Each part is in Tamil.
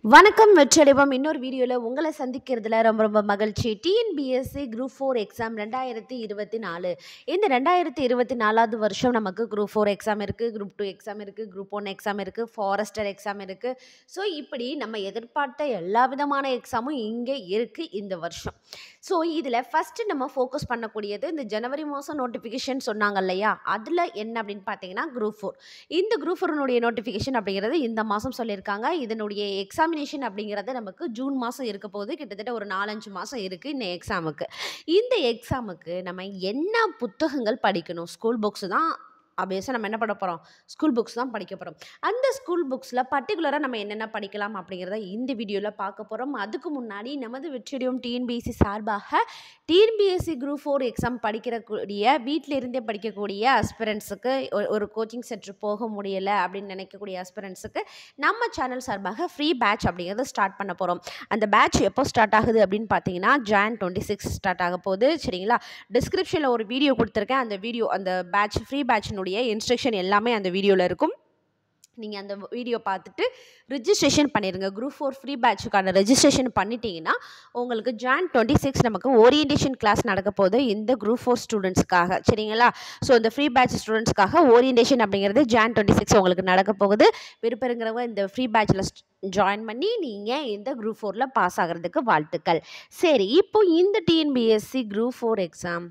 வணக்கம் வெற்றியடைவோம். இன்னொரு வீடியோவில் உங்களை சந்திக்கிறதுல ரொம்ப ரொம்ப மகிழ்ச்சி. TNPSC group 4 exam 2024. இந்த 2024வது வருஷம் நமக்கு குரூப் 4 எக்ஸாம் இருக்குது, குரூப் 2 எக்ஸாம் இருக்குது, குரூப் 1 எக்ஸாம் இருக்குது, ஃபாரஸ்டர் எக்ஸாம் இருக்குது. ஸோ இப்படி நம்ம எதிர்பார்த்த எல்லா விதமான எக்ஸாமும் இங்கே இருக்குது இந்த வருஷம். ஸோ இதில் ஃபஸ்ட்டு நம்ம ஃபோக்கஸ் பண்ணக்கூடியது இந்த ஜனவரி மாதம் நோட்டிஃபிகேஷன் சொன்னாங்க இல்லையா, அதில் என்ன அப்படின்னு பார்த்தீங்கன்னா குரூப் 4. இந்த குரூப் 4னுடைய நோட்டிஃபிகேஷன் அப்படிங்கிறது இந்த மாதம் சொல்லியிருக்காங்க. இதனுடைய எக்ஸாமினேஷன் அப்படிங்கிறது நமக்கு ஜூன் மாதம் இருக்க போது, கிட்டத்தட்ட ஒரு 4-5 மாதம் இருக்குது இந்த எக்ஸாமுக்கு. இந்த எக்ஸாமுக்கு நம்ம என்ன புத்தகங்கள் படிக்கணும்? ஸ்கூல் புக்ஸ் தான் ஆப்வியஸாக நம்ம என்ன பண்ண போகிறோம், ஸ்கூல் புக்ஸ் தான் படிக்க போகிறோம். அந்த ஸ்கூல் புக்ஸில் பர்டிகுலராக நம்ம என்னென்ன படிக்கலாம் அப்படிங்கிறத இந்த வீடியோவில் பார்க்க போகிறோம். அதுக்கு முன்னாடி நமது வெற்றியடைவோம் டிஎன்பிஎஸ்சி சார்பாக டிஎன்பிஎஸ்சி குரூப் 4 எக்ஸாம் படிக்கிறக்கூடிய வீட்டில் இருந்தே படிக்கக்கூடிய அஸ்பிரண்ட்ஸுக்கு ஒரு கோச்சிங் சென்டர் போக முடியலை அப்படின்னு நினைக்கக்கூடிய அஸ்பிரண்ட்ஸுக்கு நம்ம சேனல் சார்பாக ஃப்ரீ பேட்ச் அப்படிங்கிறத ஸ்டார்ட் பண்ண போகிறோம். அந்த பேட்ச் எப்போ ஸ்டார்ட் ஆகுது அப்படின்னு பார்த்தீங்கன்னா Jan 26 ஸ்டார்ட் ஆக போகுது. சரிங்களா, டிஸ்கிரிப்ஷனில் ஒரு வீடியோ கொடுத்துருக்கேன். அந்த பேட்ச் ஃப்ரீ பேட்சினுடைய இன்ஸ்ட்ரக்ஷன் எல்லாமே அந்த வீடியோவில் இருக்கும். நீங்கள் அந்த வீடியோ பார்த்துட்டு ரிஜிஸ்ட்ரேஷன் பண்ணிடுங்க. குரூப் 4 ஃப்ரீ பேட்சுக்கான ரெஜிஸ்ட்ரேஷன் பண்ணிட்டீங்கன்னா உங்களுக்கு Jan 26 நமக்கு ஓரியன்டேஷன் கிளாஸ் நடக்க போகுது இந்த குரூப் 4 ஸ்டூடெண்ட்ஸ்க்காக. சரிங்களா, ஸோ இந்த ஃப்ரீ பேட்ச் ஸ்டூடெண்ட்ஸ்க்காக ஓரியன்டேஷன் அப்படிங்கிறது Jan 26 உங்களுக்கு நடக்க போகுது. விருப்பங்கிறவங்க இந்த ஃப்ரீ பேட்சில் ஜாயின் பண்ணி நீங்கள் இந்த குரூப் 4ல் பாஸ் ஆகிறதுக்கு வாழ்த்துக்கள். சரி, இப்போ இந்த டிஎன்பிஎஸ்சி குரூப் 4 எக்ஸாம்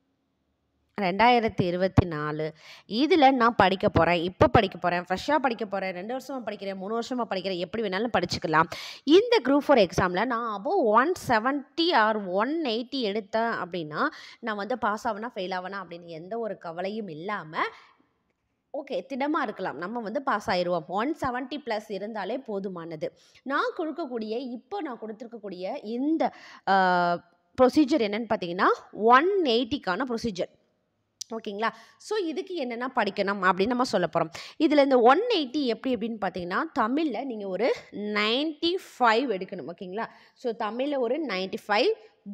2024 இதில் நான் படிக்க போகிறேன், இப்போ படிக்க போகிறேன், ஃப்ரெஷ்ஷாக படிக்க போகிறேன், 2 வருஷமாக படிக்கிறேன், 3 வருஷமாக படிக்கிறேன், எப்படி வேணாலும் படிச்சுக்கலாம். இந்த குரூப் 4 எக்ஸாமில் நான் அபோவ் 170 ஆர் 180 எடுத்தேன் அப்படின்னா நான் வந்து பாஸ் ஆவேனா ஃபெயில் ஆவேனா அப்படின்னு எந்த ஒரு கவலையும் இல்லாமல் ஓகே திடமாக இருக்கலாம். நம்ம வந்து பாஸ் ஆயிடுவோம். 170 ப்ளஸ் இருந்தாலே போதுமானது. நான் கொடுத்துருக்கக்கூடிய இந்த ப்ரொசீஜர் என்னன்னு பார்த்தீங்கன்னா 180க்கான ப்ரொசீஜர். ஓகேங்களா, ஸோ இதுக்கு என்னென்ன படிக்கணும் அப்படின்னு நம்ம சொல்ல போகிறோம். இதில் இந்த 180 அப்படின்னு பார்த்தீங்கன்னா தமிழில் நீங்கள் ஒரு 95 எடுக்கணும். ஓகேங்களா, ஸோ தமிழில் ஒரு 95,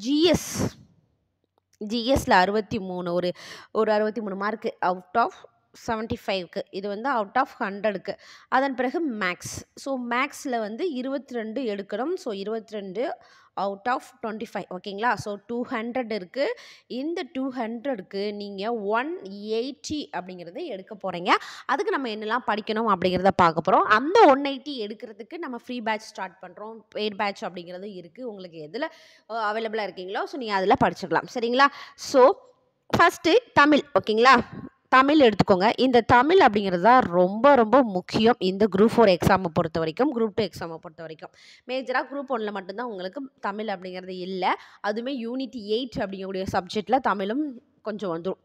ஜிஎஸ்ல 63, ஒரு 63 மார்க்கு அவுட் ஆஃப் 75க்கு, இது வந்து அவுட் ஆஃப் 100க்கு. அதன் பிறகு மேக்ஸ், ஸோ மேக்ஸில் வந்து 22 எடுக்கணும். So 22 out of 25. ஓகேங்களா, ஸோ 200 இருக்குது. இந்த 200க்கு நீங்கள் 180 அப்படிங்கிறத எடுக்க போகிறீங்க. அதுக்கு நம்ம என்னெல்லாம் படிக்கணும் அப்படிங்கிறத பார்க்க போகிறோம். அந்த 180 எடுக்கிறதுக்கு நம்ம ஃப்ரீ பேட்ச் ஸ்டார்ட் பண்ணுறோம். பெய்ட் பேட்ச் அப்படிங்கிறது இருக்குது. உங்களுக்கு எதில் அவைலபிளாக இருக்கீங்களோ ஸோ நீங்கள் அதில் படிச்சுக்கலாம். சரிங்களா, ஸோ ஃபஸ்ட்டு தமிழ். ஓகேங்களா, தமிழ் எடுத்துக்கோங்க. இந்த தமிழ் அப்படிங்கிறது தான் ரொம்ப ரொம்ப முக்கியம் இந்த குரூப் 4 எக்ஸாமை பொறுத்த வரைக்கும், குரூப் 2 எக்ஸாமை பொறுத்த வரைக்கும். மேஜராக குரூப் 1ல் மட்டும்தான் உங்களுக்கு தமிழ் அப்படிங்கிறது இல்லை. அதுவுமே யூனிட் 8 அப்படிங்கக்கூடிய சப்ஜெக்டில் தமிழும் கொஞ்சம் வந்துடும்.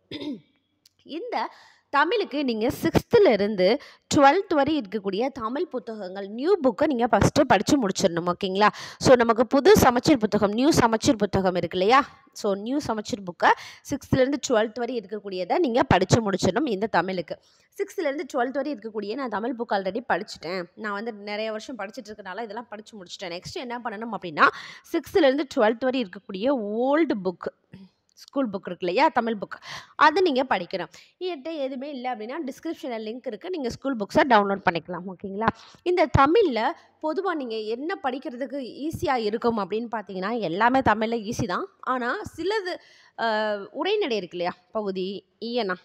இந்த தமிழுக்கு நீங்கள் 6th-லேருந்து 12th வரை இருக்கக்கூடிய தமிழ் புத்தகங்கள் நியூ புக்கை நீங்கள் ஃபஸ்ட்டு படித்து முடிச்சிடணும். ஓகேங்களா, ஸோ நமக்கு புது சமச்சீர் புத்தகம், நியூ சமச்சீர் புத்தகம் இருக்கு இல்லையா, ஸோ நியூ சமச்சீர் புக்கை 6th-லேருந்து 12th வரை இருக்கக்கூடியதை நீங்கள் படித்து முடிச்சிடணும். இந்த தமிழுக்கு 6th-லேருந்து 12th வரை இருக்கக்கூடிய நான் தமிழ் புக் ஆல்ரெடி படிச்சுட்டேன், நான் வந்து நிறைய வருஷம் படிச்சுட்டு இருக்கனால இதெல்லாம் படித்து முடிச்சிட்டேன். நெக்ஸ்ட் என்ன பண்ணணும் அப்படின்னா 6th-லேருந்து 12th வரை இருக்கக்கூடிய ஓல்டு புக், ஸ்கூல் புக் இருக்கு இல்லையா, தமிழ் புக், அதை நீங்கள் படிக்கணும். என்கிட்ட எதுவுமே இல்லை அப்படின்னா டிஸ்கிரிப்ஷனில் லிங்க் இருக்குது, நீங்கள் ஸ்கூல் புக்ஸை டவுன்லோட் பண்ணிக்கலாம். ஓகேங்களா, இந்த தமிழில் பொதுவாக நீங்கள் என்ன படிக்கிறதுக்கு ஈஸியாக இருக்கும் அப்படின்னு பார்த்தீங்கன்னா எல்லாமே தமிழில் ஈஸி தான். ஆனால் சிலது உரைநடை இருக்கு இல்லையா, பகுதி, ஈயனா,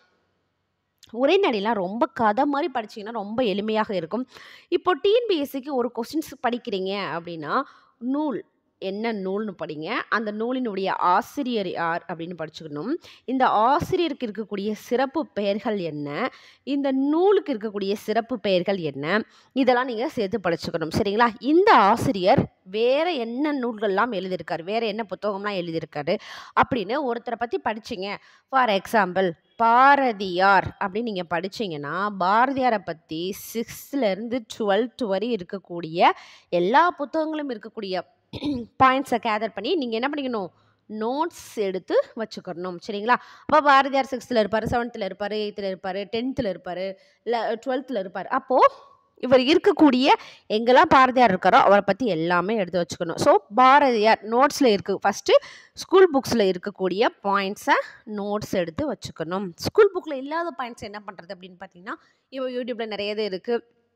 உரைநடைலாம் ரொம்ப கதை மாதிரி படிச்சிங்கன்னா ரொம்ப எளிமையாக இருக்கும். இப்போ டிஎன்பிஎஸ்சிக்கு ஒரு கொஸ்டின்ஸ் படிக்கிறீங்க அப்படின்னா நூல் என்ன நூல்னு படிங்க. அந்த நூலினுடைய ஆசிரியர் யார் அப்படின்னு படிச்சுக்கணும். இந்த ஆசிரியருக்கு இருக்கக்கூடிய சிறப்பு பெயர்கள் என்ன, இந்த நூலுக்கு இருக்கக்கூடிய சிறப்பு பெயர்கள் என்ன, இதெல்லாம் நீங்கள் சேர்த்து படிச்சுக்கணும். சரிங்களா, இந்த ஆசிரியர் வேறு என்ன நூல்கள்லாம் எழுதியிருக்காரு, வேறு என்ன புத்தகம்லாம் எழுதியிருக்காரு அப்படின்னு ஒருத்தரை பற்றி படிச்சிங்க. ஃபார் எக்ஸாம்பிள் பாரதியார் அப்படின்னு நீங்கள் படிச்சிங்கன்னா பாரதியாரை பற்றி 6th-லேருந்து 12th வரை இருக்கக்கூடிய எல்லா புத்தகங்களும் இருக்கக்கூடிய பாயிண்ட்ஸை கேதர் பண்ணி நீங்கள் என்ன பண்ணிக்கணும், நோட்ஸ் எடுத்து வச்சுக்கணும். சரிங்களா, அப்போ பாரதியார் 6th-ல் இருப்பார், 7th-ல் இருப்பார், 8th-ல் இருப்பார், 10th-ல் இருப்பார், இல்லை 12th-ல் இருப்பார். அப்போது இவர் இருக்கக்கூடிய எங்கெல்லாம் பாரதியார் இருக்காரோ அவரை பற்றி எல்லாமே எடுத்து வச்சுக்கணும். ஸோ பாரதியார் நோட்ஸில் இருக்குது. ஃபஸ்ட்டு ஸ்கூல் புக்ஸில் இருக்கக்கூடிய பாயிண்ட்ஸை நோட்ஸ் எடுத்து வச்சுக்கணும். ஸ்கூல் புக்கில் இல்லாத பாயிண்ட்ஸ் என்ன பண்ணுறது அப்படின்னு பார்த்தீங்கன்னா இப்போ யூடியூப்பில் நிறைய இது இருக்குது.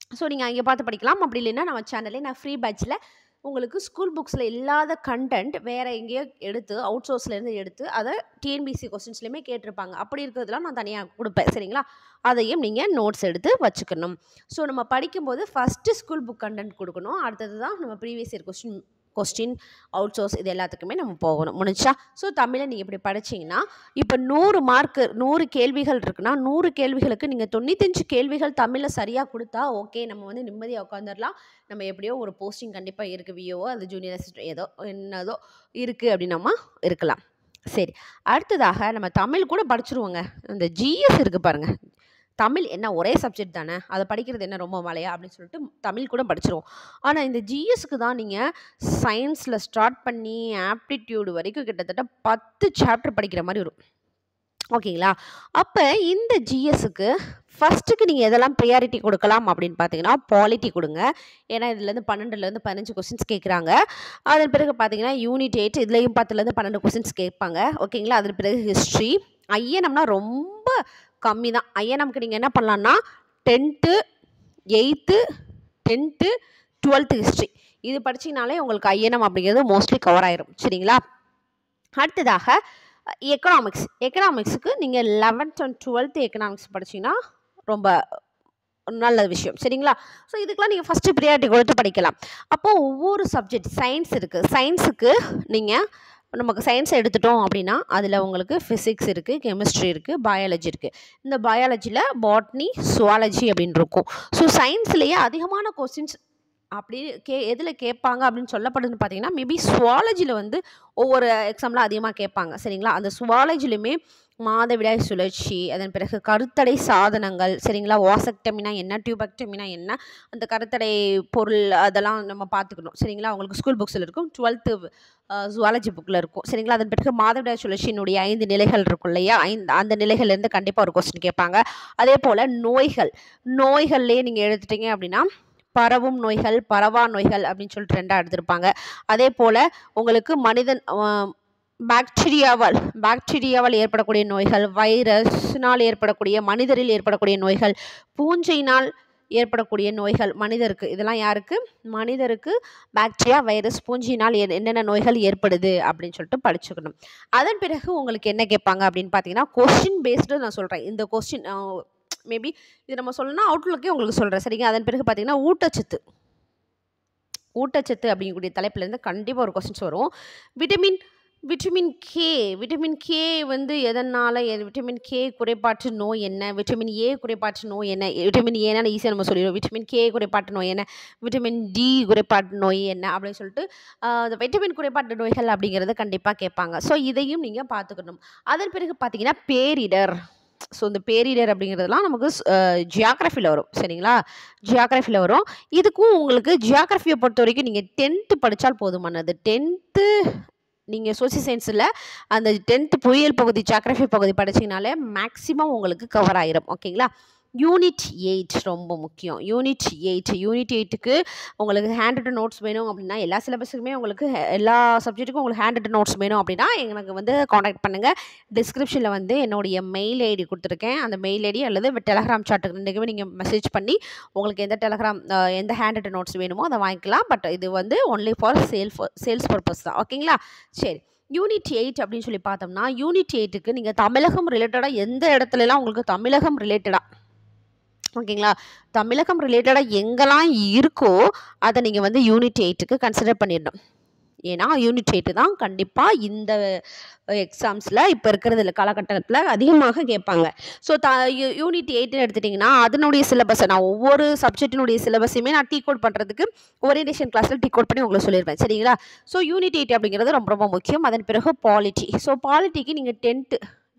ஸோ நீங்கள் அங்கே பார்த்து படிக்கலாம். அப்படி இல்லைன்னா நம்ம சேனல்லே நான் ஃப்ரீ பேட்ச்சில் உங்களுக்கு ஸ்கூல் புக்ஸில் இல்லாத கண்டென்ட் வேறு எங்கேயோ எடுத்து அவுட் சோர்ஸ்லேருந்து எடுத்து அதை டிஎன்பிசி கொஸ்டின்ஸ்லையுமே கேட்டிருப்பாங்க. அப்படி இருக்கிறதுலாம் நான் தனியாக கொடுப்பேன். சரிங்களா? அதையும் நீங்கள் நோட்ஸ் எடுத்து வச்சுக்கணும். ஸோ நம்ம படிக்கும்போது ஃபஸ்ட்டு ஸ்கூல் புக் கண்டென்ட் கொடுக்கணும். அடுத்தது தான் நம்ம previous year question out source இது எல்லாத்துக்குமே நம்ம போகணும். முடிஞ்சா? ஸோ தமிழை நீங்கள் இப்படி படிச்சிங்கன்னா இப்போ 100 மார்க்கு 100 கேள்விகள் இருக்குன்னா 100 கேள்விகளுக்கு நீங்கள் 95 கேள்விகள் தமிழில் சரியாக கொடுத்தா ஓகே, நம்ம வந்து நிம்மதியாக உட்காந்துடலாம். நம்ம எப்படியோ ஒரு போஸ்டிங் கண்டிப்பாக இருக்குது, விஓஓ அது ஜூனியர் அசிஸ்டன்ட் ஏதோ என்னதோ இருக்குது அப்படி நம்ம இருக்கலாம். சரி, அடுத்ததாக நம்ம தமிழ் கூட படிச்சிருவோங்க. இந்த ஜிஎஸ் இருக்குது பாருங்கள். தமிழ் என்ன ஒரே சப்ஜெக்ட் தானே, அதை படிக்கிறது என்ன ரொம்ப மலையா அப்படின்னு சொல்லிட்டு தமிழ் கூட படிச்சிருவோம். ஆனால் இந்த ஜிஎஸ்க்கு தான் நீங்கள் சயின்ஸில் ஸ்டார்ட் பண்ணி ஆப்டிடியூடு வரைக்கும் கிட்டத்தட்ட 10 சாப்டர் படிக்கிற மாதிரி வரும். ஓகேங்களா? அப்போ இந்த ஜிஎஸ்க்கு ஃபஸ்ட்டுக்கு நீங்கள் எதெல்லாம் ப்ரியாரிட்டி கொடுக்கலாம் அப்படின்னு பார்த்தீங்கன்னா பாலிட்டி கொடுங்க. ஏன்னா இதுலேருந்து 12லேருந்து 15 கொஸ்டின்ஸ் கேட்குறாங்க. அதன் பிறகு பார்த்தீங்கன்னா யூனிட் 8 இதுலேயும் 10லேருந்து 12 கொஸ்டின்ஸ் கேட்பாங்க. ஓகேங்களா? அதன் பிறகு ஹிஸ்ட்ரி. ஐஎன்எம்னா ரொம்ப கம்மி தான். ஐஎன்எம்க்கு நீங்கள் என்ன பண்ணலான்னா 10th 8th 10th 12th history இது படிச்சிங்கனாலே உங்களுக்கு ஐஎன்எம் அப்படிங்கிறது மோஸ்ட்லி கவர் ஆயிரும். சரிங்களா? அடுத்ததாக எக்கனாமிக்ஸுக்கு நீங்கள் 11th and 12th எக்கனாமிக்ஸ் படிச்சிங்கன்னா ரொம்ப நல்ல விஷயம். சரிங்களா? ஸோ இதுக்கெலாம் நீங்கள் ஃபஸ்ட்டு ப்ரியாரிட்டி கொடுத்து படிக்கலாம். அப்போது ஒவ்வொரு சப்ஜெக்ட் சயின்ஸ் இருக்குது. சயின்ஸுக்கு நீங்கள் நமக்கு சயின்ஸ் எடுத்துட்டோம் அப்படின்னா அதில் உங்களுக்கு ஃபிசிக்ஸ் இருக்குது, கெமிஸ்ட்ரி இருக்குது, பயாலஜி இருக்குது. இந்த பயாலஜியில் பாட்னி, சுவாலஜி அப்படின்னு இருக்கும். ஸோ சயின்ஸ்லேயே அதிகமான கொஸ்டின்ஸ் அப்படி எதில் கேட்பாங்க அப்படின்னு சொல்லப்படுதுன்னு பார்த்தீங்கன்னா மேபி சுவாலஜியில் வந்து ஒவ்வொரு எக்ஸாமில் அதிகமாக கேட்பாங்க. சரிங்களா? அந்த சுவாலஜிலுமே மாதவிடாய் சுழற்சி, அதன் பிறகு கருத்தடை சாதனங்கள், சரிங்களா, வாசக்டமினா என்ன, டியூபக்டமினா என்ன, அந்த கருத்தடை பொருள் அதெல்லாம் நம்ம பார்த்துக்கணும். சரிங்களா? உங்களுக்கு ஸ்கூல் புக்ஸில் இருக்கும், 12th ஜுவாலஜி புக்கில் இருக்கும். சரிங்களா? அதன் பிறகு மாதவிடாய் சுழற்சியினுடைய 5 நிலைகள் இருக்கும் இல்லையா, அந்த நிலைகள்லேருந்து கண்டிப்பாக ஒரு கொஸ்டின் கேட்பாங்க. அதே போல் நோய்கள்லேயே நீங்கள் எடுத்துட்டீங்க அப்படின்னா பரவும் நோய்கள், பரவா நோய்கள் அப்படின்னு சொல்லிட்டு 2ஆக எடுத்திருப்பாங்க. அதே போல் உங்களுக்கு மனிதன் பாக்டீரியாவால் ஏற்படக்கூடிய நோய்கள், வைரஸ்னால் ஏற்படக்கூடிய, மனிதரில் ஏற்படக்கூடிய நோய்கள், பூஞ்சையினால் ஏற்படக்கூடிய நோய்கள் மனிதருக்கு. இதெல்லாம் யாருக்கு? மனிதருக்கு பாக்டீரியா, வைரஸ், பூஞ்சினால் என்னென்ன நோய்கள் ஏற்படுது அப்படின்னு சொல்லிட்டு படிச்சுக்கணும். அதன் பிறகு உங்களுக்கு என்ன கேட்பாங்க அப்படின்னு பார்த்தீங்கன்னா கொஸ்டின் பேஸ்டு நான் சொல்கிறேன். இந்த கொஸ்டின் மேபி இது நம்ம சொல்லணும்னா அவுட்லுக்கே உங்களுக்கு சொல்கிறேன். சரிங்க? அதன் பிறகு பார்த்தீங்கன்னா ஊட்டச்சத்து அப்படிங்கக்கூடிய தலைப்புலேருந்து கண்டிப்பாக ஒரு கொஸ்டின்ஸ் வரும். விட்டமின் கே வந்து எதனால், விட்டமின் கே குறைபாட்டு நோய் என்ன, விட்டமின் ஏ குறைபாட்டு நோய் என்ன, விட்டமின் ஏன்னா ஈஸியாக நம்ம சொல்லிடுவோம், விட்டமின் கே குறைபாட்டு நோய் என்ன, விட்டமின் டி குறைபாட்டு நோய் என்ன அப்படின்னு சொல்லிட்டு விட்டமின் குறைபாட்டு நோய்கள் அப்படிங்கிறத கண்டிப்பாக கேட்பாங்க. ஸோ இதையும் நீங்கள் பார்த்துக்கணும். அதன் பிறகு பார்த்தீங்கன்னா பேரிடர். ஸோ இந்த பேரிடர் அப்படிங்கிறதுலாம் நமக்கு ஜியாகிரஃபியில் வரும். சரிங்களா? ஜியாகிரஃபியில் வரும். இதுக்கும் உங்களுக்கு ஜியாகிரஃபியை பொறுத்த வரைக்கும் நீங்கள் 10th படித்தால் போதுமானது. 10th நீங்கள் சோசியல் சயின்ஸில் அந்த 10th புவியியல் பகுதி, ஜியாகிரஃபி பகுதி படிச்சிங்கனாலே மேக்ஸிமம் உங்களுக்கு கவர் ஆயிரும். ஓகேங்களா? யூனிட் 8 ரொம்ப முக்கியம். யூனிட் 8க்கு உங்களுக்கு ஹேண்ட் ரிட்டன் நோட்ஸ் வேணும் அப்படின்னா, எல்லா சிலபஸுக்குமே உங்களுக்கு எல்லா சப்ஜெக்ட்டுக்கும் உங்களுக்கு ஹேண்ட் ரிட்டன் நோட்ஸ் வேணும் அப்படின்னா எனக்கு வந்து காண்டாக்ட் பண்ணுங்கள். டிஸ்கிரிப்ஷனில் வந்து என்னுடைய மெயில் ஐடி கொடுத்துருக்கேன். அந்த மெயில் ஐடி அல்லது டெலகிராம் சாட்டுக்கு ரெண்டுக்குமே நீங்கள் மெசேஜ் பண்ணி உங்களுக்கு எந்த ஹேண்ட் ரிட்டன் நோட்ஸ் வேணுமோ அதை வாங்கிக்கலாம். பட் இது வந்து ஒன்லி ஃபார் சேல்ஸ் பர்பஸ் தான். ஓகேங்களா? சரி, யூனிட் 8 அப்படின்னு சொல்லி பார்த்தோம்னா யூனிட் 8க்கு நீங்கள் தமிழகம் ரிலேட்டடாக எந்த இடத்துலலாம் உங்களுக்கு தமிழகம் ரிலேட்டடாக ஓகேங்களா, தமிழகம் ரிலேட்டடாக எங்கெல்லாம் இருக்கோ அதை நீங்கள் வந்து யூனிட் 8க்கு கன்சிடர் பண்ணிடணும். ஏன்னா யூனிட் 8 தான் கண்டிப்பாக இந்த எக்ஸாம்ஸில் இப்போ இருக்கிறதுல காலகட்டத்தில் அதிகமாக கேட்பாங்க. ஸோ யூனிட் 8 எடுத்துட்டிங்கன்னா அதனுடைய சிலபஸை நான் ஒவ்வொரு சப்ஜெக்டினுடைய சிலபஸையுமே நான் டீ கோட் பண்ணுறதுக்கு ஓரியன்டேஷன் கிளாஸில் டீ கோட் பண்ணி உங்களுக்கு சொல்லிடுவேன். சரிங்களா? ஸோ யூனிட் 8 அப்படிங்கிறது ரொம்ப ரொம்ப முக்கியம். அதன் பிறகு பாலிட்டி. ஸோ பாலிட்டிக்கு நீங்கள் 10th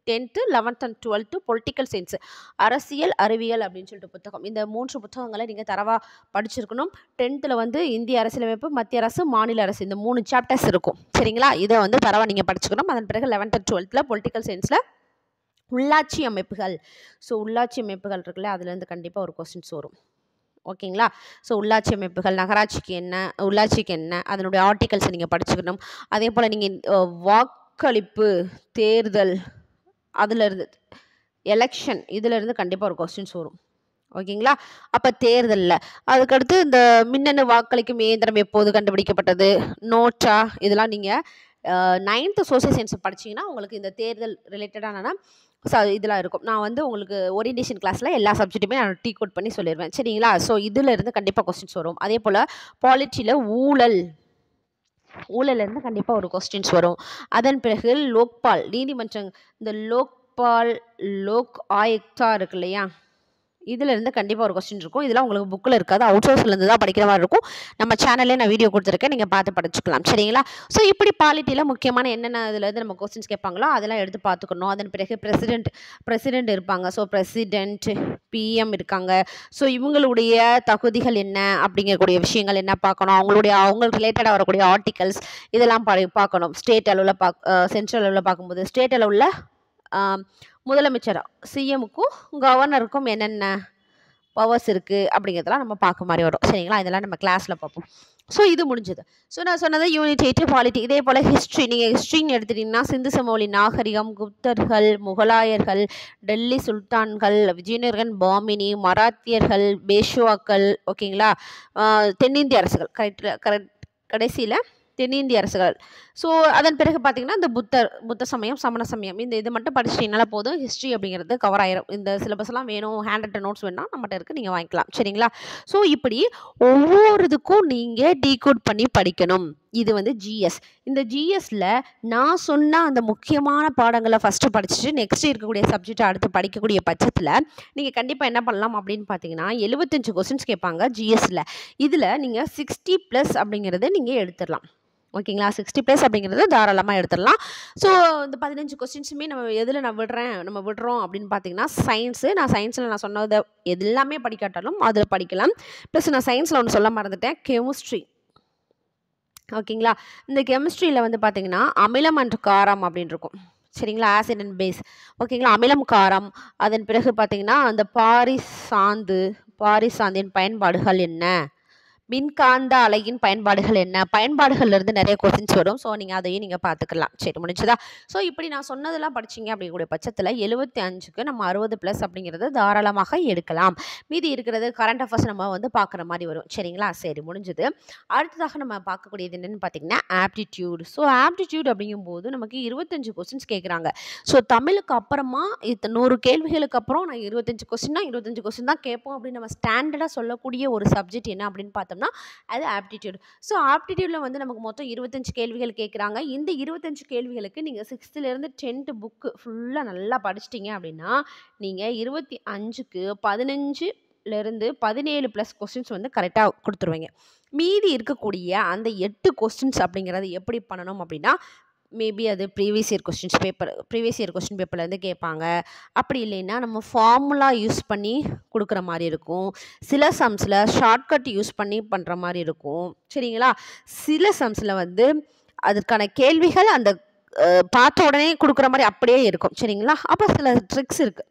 11th and 12th political science, அரசியல் அறிவியல் அப்படின்னு சொல்லிட்டு புத்தகம், இந்த 3 புத்தகங்களை நீங்கள் தரவாக படிச்சிருக்கணும். 10th வந்து இந்திய அரசியலமைப்பு, மத்திய அரசு, மாநில அரசு, இந்த 3 சாப்டர்ஸ் இருக்கும். சரிங்களா? இதை வந்து தரவாக நீங்கள் படிச்சுக்கணும். அதன் பிறகு 11th and 12th பொலிட்டிக்கல் சயின்ஸில் உள்ளாட்சி அமைப்புகள். ஸோ உள்ளாட்சி அமைப்புகள் இருக்குல்ல, அதுலேருந்து கண்டிப்பாக ஒரு கொஸ்டின்ஸ் வரும். ஓகேங்களா? ஸோ உள்ளாட்சி அமைப்புகள், நகராட்சிக்கு என்ன, உள்ளாட்சிக்கு என்ன, அதனுடைய ஆர்டிகல்ஸை நீங்கள் படிச்சுக்கணும். அதே போல் நீங்கள் வாக்களிப்பு, தேர்தல், அதிலிருந்து எலெக்ஷன், இதிலிருந்து கண்டிப்பாக ஒரு கொஸ்டின்ஸ் வரும். ஓகேங்களா? அப்ப தேர்தல்ல. அதுக்கடுத்து இந்த மின்னணு வாக்களிக்கும் இயந்திரம் எப்போது கண்டுபிடிக்கப்பட்டது? நோட்டா? இதெல்லாம் நீங்க 9th சோசியல் சயின்ஸ் படிச்சீங்கன்னா, உங்களுக்கு இந்த தேர்தல் ரிலேட்டடான இதெல்லாம் இருக்கும். நான் வந்து உங்களுக்கு ஓரியன்டேஷன் கிளாஸ்ல எல்லா சப்ஜெக்ட்டுமே நான் டீகோட் பண்ணி சொல்லிருவேன். சரிங்களா? ஸோ இதுல இருந்து கண்டிப்பா கொஸ்டின்ஸ் வரும். அதேபோல பாலிட்டில ஊழல்ல இருந்து கண்டிப்பா ஒரு கொஸ்டின்ஸ் வரும். அதன் பிறகு லோக்பால் நீதிமன்றம் இந்த லோக் ஆயுக்தா இருக்கு இல்லையா? இதுல இருந்து கண்டிப்பா ஒரு கொஸ்டின் இருக்கும். இதெல்லாம் உங்களுக்கு புக்ல இருக்காது. அவுட் சோர்ஸ்ல இருந்து தான் படிக்கிற மாரி இருக்கும். நம்ம சேனல்லே நான் வீடியோ குடுத்துருக்கேன். நீங்க பார்த்து படிச்சுக்கலாம். சரிங்களா? ஸோ இப்படி பாலிட்டில முக்கியமான என்னென்ன இதுல இருந்து நம்ம கொஸ்டின்ஸ் கேட்பாங்களோ, அதெல்லாம் எடுத்து பார்த்துக்கணும். அதன் பிறகு பிரசிடென்ட் இருப்பாங்க. ஸோ பிரசிடென்ட், பிஎம் இருக்காங்க. ஸோ இவங்களுடைய தகுதிகள் என்ன அப்படிங்கக்கூடிய விஷயங்கள் என்ன பார்க்கணும். அவங்களுக்கு ரிலேட்டடா வரக்கூடிய ஆர்டிகல்ஸ் இதெல்லாம் பார்க்கணும். ஸ்டேட் அளவுல சென்ட்ரல் அளவுல பார்க்கும்போது, ஸ்டேட் அளவுல ஆ முதலமைச்சர் சிஎம்முக்கும் கவர்னருக்கும் என்னென்ன பவர்ஸ் இருக்குது அப்படிங்கிறதெல்லாம் நம்ம பார்க்க மாதிரி வரும். சரிங்களா? இதெல்லாம் நம்ம கிளாஸில் பார்ப்போம். ஸோ இது முடிஞ்சது. ஸோ நான் சொன்னது யூனிட் 8 பாலிட்டி. இதே போல் ஹிஸ்ட்ரி. நீங்கள் ஹிஸ்ட்ரின்னு எடுத்துட்டிங்கன்னா சிந்து சமவெளி நாகரிகம், குப்தர்கள், முகலாயர்கள், டெல்லி சுல்தான்கள், விஜயநகரன், பாமினி, மராத்தியர்கள், பேஷ்வாக்கள், ஓகேங்களா? தென்னிந்திய அரசுகள் கடைசியில் தென்னிந்திய அரசுகள். ஸோ அதன் பிறகு பார்த்தீங்கன்னா இந்த புத்த சமயம், சமண சமயம் இது மட்டும் படிச்சிட்டிங்கனால போதும். ஹிஸ்ட்ரி அப்படிங்கிறது கவர் ஆயிரும். இந்த சிலபஸ்லாம் வேணும், ஹேண்ட் ரிட்டன் நோட்ஸ் வேணும்னா நம்மகிட்ட இருக்குது, நீங்கள் வாங்கிக்கலாம். சரிங்களா? ஸோ இப்படி ஒவ்வொரு இதுக்கும் நீங்கள் டீகோட் பண்ணி படிக்கணும். இது வந்து ஜிஎஸ். இந்த ஜிஎஸ்ல நான் சொன்ன அந்த முக்கியமான பாடங்களை ஃபஸ்ட்டு படிச்சுட்டு நெக்ஸ்ட் இருக்கக்கூடிய சப்ஜெக்டை அடுத்து படிக்கக்கூடிய பட்சத்தில் நீங்கள் கண்டிப்பாக என்ன பண்ணலாம் அப்படின்னு பார்த்தீங்கன்னா 75 கொஸ்டின்ஸ் கேட்பாங்க ஜிஎஸ்ல. இதில் நீங்கள் 60+ அப்படிங்கிறது நீங்கள் எடுத்துடலாம். ஓகேங்களா? 60+ அப்படிங்கிறது தாராளமாக எடுத்துடலாம். ஸோ இந்த 15 கொஸ்டின்ஸுமே நம்ம விடுறோம் அப்படின்னு பார்த்தீங்கன்னா சயின்ஸு. நான் சயின்ஸில் நான் சொன்னதை எல்லாமே படிக்காட்டாலும் அதில் படிக்கலாம். ப்ளஸ் நான் சயின்ஸில் ஒன்று சொல்ல மறந்துட்டேன், கெமிஸ்ட்ரி. ஓகேங்களா? இந்த கெமிஸ்ட்ரியில் வந்து பார்த்தீங்கன்னா அமிலம் அண்ட் காரம் அப்படின்னு இருக்கும். சரிங்களா? Acid and base. ஓகேங்களா? அமிலம், காரம். அதன் பிறகு பார்த்தீங்கன்னா அந்த பாரிசாந்தின் பயன்பாடுகள் என்ன, மின்காந்த அலையின் பயன்பாடுகள் என்ன, பயன்பாடுகள்லேருந்து நிறைய கொஸ்டின்ஸ் வரும். ஸோ நீங்கள் அதையும் நீங்கள் பார்த்துக்கலாம். சரி, முடிஞ்சதா? ஸோ இப்படி நான் சொன்னதெல்லாம் படிச்சிங்க அப்படிங்கக்கூடிய பட்சத்தில் 75க்கு நம்ம 60+ அப்படிங்கிறது தாராளமாக எடுக்கலாம். மீதி இருக்கிறது கரண்ட் அஃபேர்ஸ் நம்ம வந்து பார்க்குற மாதிரி வரும். சரிங்களா? சரி, முடிஞ்சது. அடுத்ததாக நம்ம பார்க்கக்கூடியது என்னென்னு பார்த்தீங்கன்னா ஆப்டிடியூட். ஸோ ஆப்டிடியூட் அப்படிங்கும்போது நமக்கு 25 கொஸ்டின்ஸ் கேட்குறாங்க. ஸோ தமிழுக்கு அப்புறமா 100 கேள்விகளுக்கு அப்புறம் நான் 25 கொஸ்டின் தான் கேட்போம் அப்படின்னு நம்ம ஸ்டாண்டர்டாக சொல்லக்கூடிய ஒரு சப்ஜெக்ட் என்ன அப்படின்னு பார்த்தோம்னா அது ஆப்டிடியூட். ஸோ ஆப்டிடியூடில் வந்து நமக்கு மொத்தம் 25 கேள்விகள் கேட்குறாங்க. இந்த 25 கேள்விகளுக்கு நீங்கள் 6th-லேருந்து 10th புக்கு ஃபுல்லாக நல்லா படிச்சிட்டிங்க அப்படின்னா நீங்கள் 25க்கு 15லேருந்து 17+ கொஸ்டின்ஸ் வந்து கரெக்டாக கொடுத்துருவீங்க. மீதி இருக்கக்கூடிய அந்த 8 கொஸ்டின்ஸ் அப்படிங்கிறது எப்படி பண்ணணும் அப்படின்னா மேபி அது ப்ரீவியஸ் இயர் கொஸ்டின் பேப்பர்லேருந்து கேட்பாங்க. அப்படி இல்லைன்னா நம்ம ஃபார்முலா யூஸ் பண்ணி கொடுக்குற மாதிரி இருக்கும். சில சம்ஸில் ஷார்ட்கட் யூஸ் பண்ணி பண்ணுற மாதிரி இருக்கும். சரிங்களா? சில சம்ஸில் வந்து அதுக்கான கேள்விகள் அந்த பார்த்த உடனே கொடுக்குற மாதிரி அப்படியே இருக்கும். சரிங்களா? அப்போ சில ட்ரிக்ஸ் இருக்குது.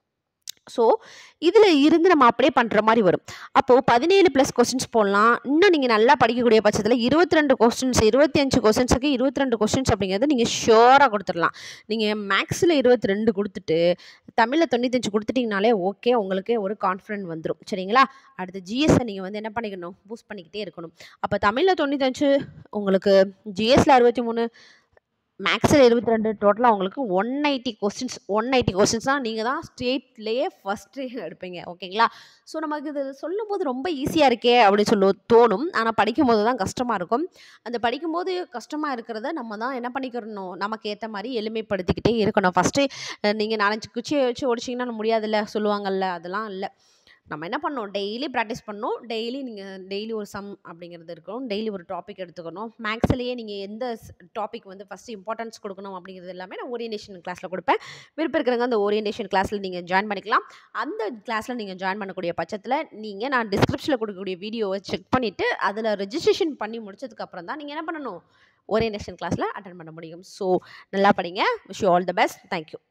ஸோ இதில் இருந்து நம்ம அப்படியே பண்ணுற மாதிரி வரும். அப்போது 17+ கொஸ்டின்ஸ் போடலாம். இன்னும் நீங்கள் நல்லா படிக்கக்கூடிய பட்சத்தில் 25 கொஸ்டின்ஸுக்கு 22 கொஸ்டின்ஸ் அப்படிங்கிறது நீங்கள் ஷியோராக கொடுத்துடலாம். நீங்கள் மேக்ஸில் 22 கொடுத்துட்டு தமிழில் 95 கொடுத்துட்டிங்கனாலே ஓகே, உங்களுக்கு ஒரு கான்ஃபிடென்ட் வந்துடும். சரிங்களா? அடுத்து ஜிஎஸ்ஸை நீங்கள் வந்து என்ன பண்ணிக்கணும், பூஸ்ட் பண்ணிக்கிட்டே இருக்கணும். அப்போ தமிழில் 95, உங்களுக்கு ஜிஎஸ்ல 63, மேக்ஸில் 22, டோட்டலாக உங்களுக்கு 180 கொஸ்டின்ஸ்னால் நீங்கள் தான் ஸ்டேட்லேயே ஃபஸ்ட்டு எடுப்பீங்க. ஓகேங்களா? ஸோ நமக்கு இது சொல்லும்போது ரொம்ப ஈஸியாக இருக்கே அப்படின்னு தோணும். ஆனால் படிக்கும்போது தான் கஷ்டமாக இருக்கும். அந்த படிக்கும்போது கஷ்டமாக இருக்கிறத நம்ம தான் என்ன பண்ணிக்கிறணும், நமக்கு ஏற்ற மாதிரி எளிமைப்படுத்திக்கிட்டே இருக்கணும். ஃபஸ்ட்டு நீங்கள் 4-5 குச்சியை வச்சு ஓடிச்சிங்கன்னா முடியாதுல்ல சொல்லுவாங்கல்ல, அதெல்லாம் இல்லை. நம்ம என்ன பண்ணணும், டெய்லி ப்ராக்டிஸ் பண்ணணும். டெய்லி ஒரு சம் அப்படிங்கிறது இருக்கணும். டெய்லி ஒரு டாபிக் எடுத்துக்கணும். மேக்ஸ்லேயே நீங்கள் எந்த டாபிக் வந்து ஃபஸ்ட்டு இம்பார்ட்டன்ஸ் கொடுக்கணும் அப்படிங்கிறது எல்லாமே நான் ஓரியன்டேஷன் கிளாஸில் கொடுப்பேன். விருப்பம் இருக்கிறவங்க அந்த ஓரியன்டேஷன் கிளாஸில் நீங்கள் ஜாயின் பண்ணிக்கலாம். அந்த கிளாஸில் நீங்கள் ஜாயின் பண்ணக்கூடிய பட்சத்தில் நான் டிஸ்கிரிப்ஷனில் கொடுக்கக்கூடிய வீடியோவை செக் பண்ணிவிட்டு அதில் ரெஜிஸ்ட்ரேஷன் பண்ணி முடிச்சதுக்கப்புறம் தான் நீங்கள் என்ன பண்ணணும், ஓரியன்டேஷன் கிளாஸில் அட்டென்ட் பண்ண முடியும். ஸோ நல்லா படிங்க. Wish you all the best. Thank you.